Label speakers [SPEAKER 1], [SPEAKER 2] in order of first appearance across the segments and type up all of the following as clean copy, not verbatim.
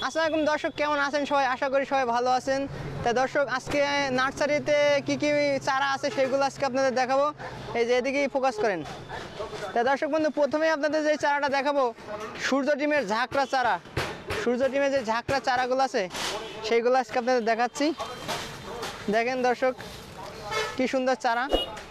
[SPEAKER 1] আসসালামু আলাইকুম দর্শক, কেমন আছেন সবাই? আশা করি সবাই ভালো আছেন। তা দর্শক, আজকে নার্সারিতে কি কি চারা আছে সেগুলো আজকে আপনাদের দেখাবো। এই যে এদিকেই ফোকাস করেন। তা দর্শক বন্ধু, প্রথমেই আপনাদের যে চারাটা দেখাবো সূর্য ডিমের ঝাঁকড়া চারা। সূর্য ডিমের যে ঝাঁকড়া চারাগুলো আছে সেইগুলো আজকে আপনাদের দেখাচ্ছি। দেখেন দর্শক, কি সুন্দর চারা।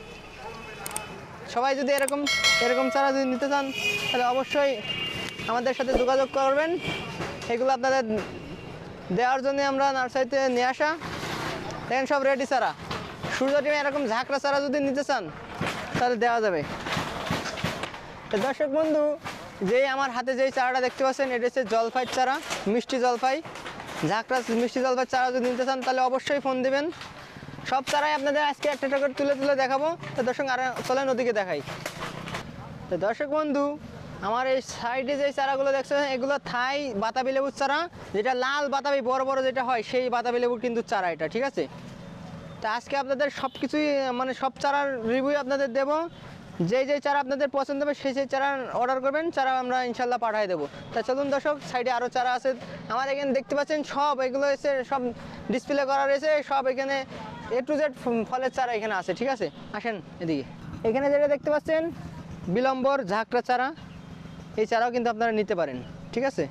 [SPEAKER 1] সবাই যদি এরকম চারা যদি নিতে চান তাহলে অবশ্যই আমাদের সাথে যোগাযোগ করবেন। এগুলো আপনাদের দেওয়ার জন্য আমরা নার্সারিতে নিয়ে আসা। দেখেন সব রেডি চারা। সূর্য ডিমে এরকম ঝাঁকড়া চারা যদি নিতে চান তাহলে দেওয়া যাবে। তো দর্শক বন্ধু, যেই আমার হাতে যেই চারাটা দেখতে পাচ্ছেন এটা হচ্ছে জলপাই চারা, মিষ্টি জলপাই। ঝাঁকড়া মিষ্টি জলপাই চারা যদি নিতে চান তাহলে অবশ্যই ফোন দিবেন। সব চারাই আপনাদের আজকে একটা করে তুলে দেখাবো। তো দর্শক, আর চলেন ওদিকে দেখাই। তো দর্শক বন্ধু, আমার এই সাইডে যে চারাগুলো দেখছেন এগুলো থাই বাতাবি লেবুর চারা, যেটা লাল বাতাবি বড় বড় যেটা হয় সেই বাতাবি লেবুর কিন্তু চারা এটা, ঠিক আছে? তা আজকে আপনাদের সব কিছুই মানে সব চারার রিভিউ আপনাদের দেবো। যেই চারা আপনাদের পছন্দ হবে সেই চারা অর্ডার করবেন, চারা আমরা ইনশাল্লাহ পাঠিয়ে দেবো। তা চলুন দর্শক, সাইডে আরও চারা আছে আমার এখানে দেখতে পাচ্ছেন। সব এগুলো এসে সব ডিসপ্লে করা রয়েছে। সব এখানে A to Z ফলের চারা এখানে আছে, ঠিক আছে? আসেন এদিকে। এখানে যেটা দেখতে পাচ্ছেন বিলম্বর ঝাঁকড়া চারা, এই চারাও কিন্তু আপনারা নিতে পারেন, ঠিক আছে?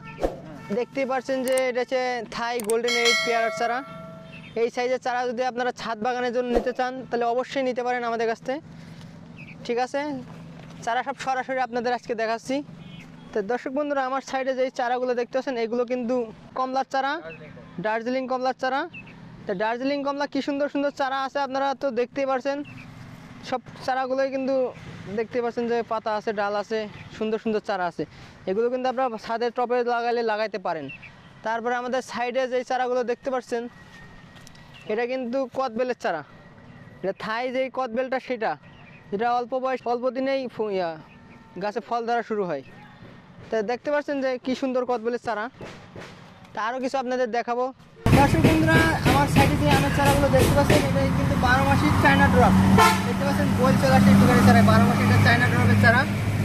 [SPEAKER 1] দেখতেই পাচ্ছেন যে এটা হচ্ছে থাই গোল্ডেন 8 পেয়ারার চারা। এই সাইজের চারা যদি আপনারা ছাদ বাগানের জন্য নিতে চান তাহলে অবশ্যই নিতে পারেন আমাদের কাছ থেকে, ঠিক আছে? চারা সব সরাসরি আপনাদের আজকে দেখাচ্ছি। তো দর্শক বন্ধুরা, আমার সাইডে যেই চারাগুলো দেখতে পাচ্ছেন এগুলো কিন্তু কমলার চারা, দার্জিলিং কমলার চারা। তো দার্জিলিং কমলা কি সুন্দর সুন্দর চারা আছে, আপনারা তো দেখতেই পাচ্ছেন। সব চারাগুলোই কিন্তু দেখতে পাচ্ছেন যে পাতা আছে, ডাল আছে, সুন্দর সুন্দর চারা আছে। এগুলো কিন্তু আপনারা ছাদের টবে লাগাইতে পারেন। তারপরে আমাদের সাইডে যেই চারাগুলো দেখতে পাচ্ছেন এটা কিন্তু কদবেলের চারা। এটা থাই যেই কদবেলটা সেটা, যেটা অল্প দিনেই গাছে ফল ধরা শুরু হয়। তা দেখতে পাচ্ছেন যে কি সুন্দর কদবেলের চারা। তা আরও কিছু আপনাদের দেখাবো। দর্শক বন্ধুরা, আমার সাইডে যে আমের চারাগুলো দেখতে পাচ্ছেন এটা কিন্তু 12 মাসি চায়না ড্রপ। দেখতে পাচ্ছেন গোল চলে আসে একটু চারা, 12 মাসি এটা চায়না ড্রপের চারা।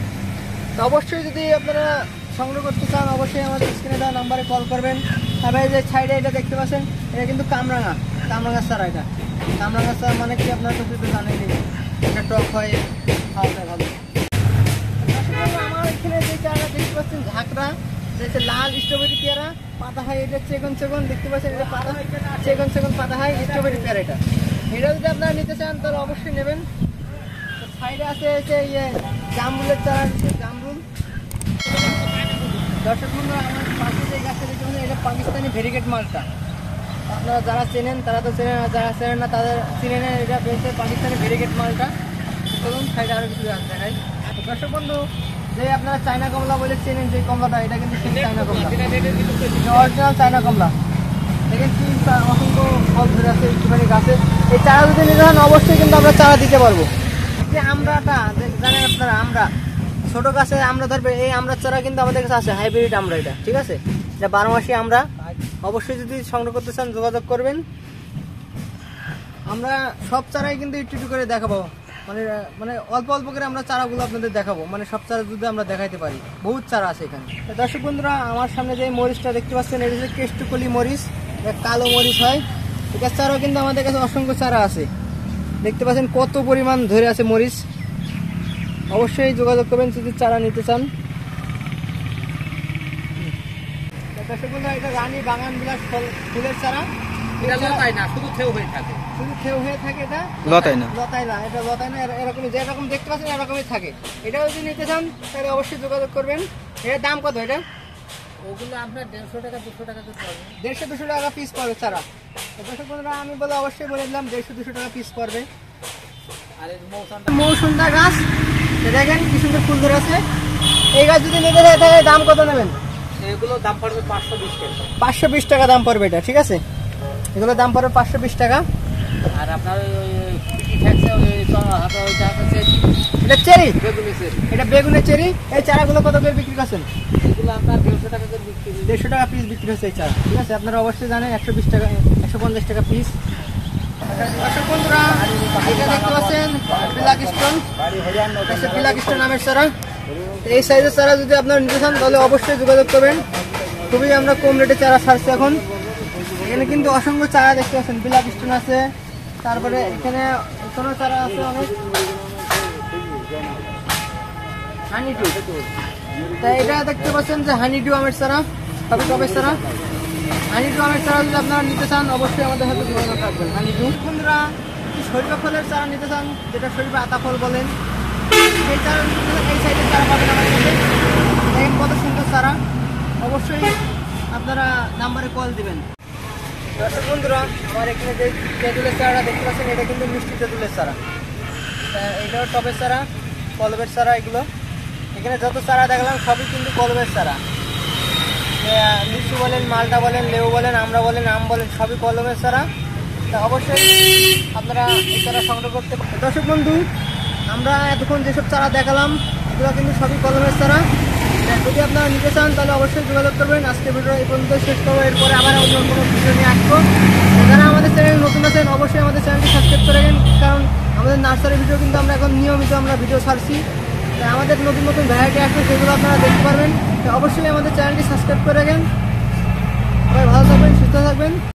[SPEAKER 1] তো অবশ্যই যদি আপনারা সংগ্রহ করতে চান অবশ্যই আমাদের স্ক্রিনে দেওয়া নাম্বারে কল করবেন। তারপরে যে সাইডে এটা দেখতে পাচ্ছেন এটা কিন্তু কামরাঙার চারা। এটা কামরাঙার চারা মানে কি আপনারা তো কিন্তু জানেনই, এটা টক হয়, খাওয়াতে ভালো। আমার এখানে যে চারা দেখতে পাচ্ছেন ঝাঁকড়া, যেটা লাল স্ট্রবেরি পেয়ারা, পাতা হয় এটা চেগন দেখতে পাচ্ছেন, এটা পাতা হয় চেগন পাতা হয় স্ট্রবেরি পেয়ারা। এটা যদি আপনারা নিতে চান তাহলে অবশ্যই নেবেন। সাইডে আছে যে জামরুলের চারা, জামরুল। দর্শক বন্ধুরা, আমার পাশে যে গাছটা দেখতে পাচ্ছেন এটা পাকিস্তানি ভেরিগেট মালটা। আপনারা যারা চেনেন তারা তো চেনেন, আর যারা চেনেন না তাদের চিনে নেন। এটা পেয়েছে পাকিস্তানি ভেরিগেট মালটা। চলুন সাইডে আরও কিছু গাছ দেখাই। দর্শক বন্ধু, যে আপনারা চায়না কমলা বলে চেনেন যে কমলাটা, এটা কিন্তু সেই চায়না কমলা, অরিজিনাল চায়না কমলা। দেখেন কি অসংখ্য ফল ধরে আছে একটুখানি গাছে। এই চারা যদি নিতে চান অবশ্যই কিন্তু আমরা চারা দিতে পারবো। যে আমরাটা জানেন আপনারা, আমরা ছোটো গাছে আমরা ধরবে, এই আমরার চারা কিন্তু আমাদের কাছে আছে, হাইব্রিড আমরা এটা, ঠিক আছে? এটা 12 মাসি আমরা। অবশ্যই যদি সংগ্রহ করতে চান যোগাযোগ করবেন। আমরা সব চারাই কিন্তু একটু করে দেখাবো, মানে অল্প করে আমরা চারাগুলো আপনাদের দেখাবো। মানে সব চারা যদি আমরা দেখাইতে পারি, বহুত চারা আছে এখানে। দর্শক বন্ধুরা, আমার সামনে যে মরিচটা দেখতে পাচ্ছেন এটা হচ্ছে কেষ্টকলি মরিচ, কালো মরিচ হয়। এটার চারাও কিন্তু আমাদের কাছে অসংখ্য চারা আছে। দেখতে পাচ্ছেন কত পরিমাণ ধরে আছে মরিচ। অবশ্যই যোগাযোগ করবেন যদি চারা নিতে চান। দর্শক বন্ধুরা, এটা রানী বাগান বিলাস ফুলের চারা। এটা লতায় না, শুধু থেউ হয়ে থাকে, এটা লতায় না, এটা লতায় না, এরকমই যেরকম দেখতে পাচ্ছেন এরকমই থাকে। এটা যদি নিতে চান তাহলে অবশ্যই যোগাযোগ করবেন। এটার দাম কত? এটা ওগুলো আপনার 150 টাকা 200 টাকা পড়বে, 150-200 টাকা পিস পড়বে চারা। দর্শক বন্ধুরা, আমি অবশ্যই বলে দিলাম 150-200 টাকা পিস পড়বে। আর মৌসুন্দা গাছ দেখেন কি সুন্দর ফুল ধরে আছে। এই গাছ যদি নিতে চাই তাহলে দাম কত নেবেন? এগুলো দাম পড়বে 520 টাকা। 520 টাকা দাম পড়বে এটা, ঠিক আছে? এগুলোর দাম পড়বে 520 টাকা। আর আপনার এটা চেরি, এটা বেগুনের চেরি। এই চারাগুলো কত করে বিক্রি করছেন? এগুলো আপনার 150 টাকা করে বিক্রি, 150 টাকা পিস বিক্রি হচ্ছে এই চারা, ঠিক আছে? আপনারা অবশ্যই জানেন 120 টাকা 150 টাকা পিস। দর্শক বন্ধুরা, এটা দেখতে পাচ্ছেন ব্ল্যাক স্টোন নামের চারা। এই সাইজের চারা যদি আপনারা নিতে চান তাহলে অবশ্যই যোগাযোগ করবেন। খুবই আমরা কম রেটে চারা ছাড়ছি এখন। এখানে কিন্তু অসংখ্য চারা দেখতে পাচ্ছেন, বিলাক স্টোন আছে, তারপরে এখানে কোনো চারা আছে অনেক, হানিডু। তাই এটা দেখতে পাচ্ছেন যে হানিডু আমের চারা, সবই টবের চারা। হানিডু আমের চারা যদি আপনারা নিতে চান অবশ্যই আমাদের সাথে যোগাযোগ রাখবেন। হানিডু বন্ধুরা শরীফা ফলের চারা নিতে চান, যেটা শরীফা আতা ফল বলেন, সেই চারা নিতে চান, এই সাইডের চারা পাবেন আমাদের কাছে। দেখেন কত সুন্দর চারা, অবশ্যই আপনারা নাম্বারে কল দিবেন। দর্শক বন্ধুরা আমার এখানে যে তেঁতুলের চারাটা দেখতে পাচ্ছেন এটা কিন্তু মিষ্টি তেঁতুলের চারা, এটাও টবের চারা, কলবের চারা। এগুলো এখানে যত চারা দেখলাম সবই কিন্তু কলবের চারা। লিচু বলেন, মালটা বলেন, লেবু বলেন, আমরা বলেন, আম বলেন, সবই কলমের চারা। তা অবশ্যই আপনারা এই চারা সংগ্রহ করতে পারেন। দর্শক বন্ধু আমরা এতক্ষণ যেসব চারা দেখালাম এগুলো কিন্তু সবই কলমের চারা। যদি আপনারা নিতে চান তাহলে অবশ্যই যোগাযোগ করবেন। আজকে ভিডিও এই পর্যন্ত শেষ করবো, এরপরে আবার অন্য কোনো ভিডিও নিয়ে আসবো। যারা আমাদের চ্যানেল নতুন আছেন অবশ্যই আমাদের চ্যানেলটি সাবস্ক্রাইব করে রাখেন, কারণ আমাদের নার্সারি ভিডিও কিন্তু আমরা এখন নিয়মিত আমরা ভিডিও ছাড়ছি। তাই আমাদের নতুন নতুন ভ্যারাইটি আসবে, সেগুলো আপনারা দেখতে পারবেন। তাই অবশ্যই আমাদের চ্যানেলটি সাবস্ক্রাইব করে রাখেন। সবাই ভালো থাকবেন, সুস্থ থাকবেন।